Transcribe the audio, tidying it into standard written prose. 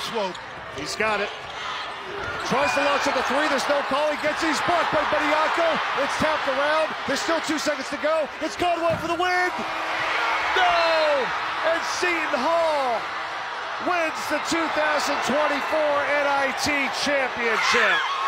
Slope. He's got it. Tries to launch at the three. There's no call. He gets his blocked by Bediako. It's tapped around. There's still 2 seconds to go. It's Caldwell for the win. No! And Seton Hall wins the 2024 NIT Championship.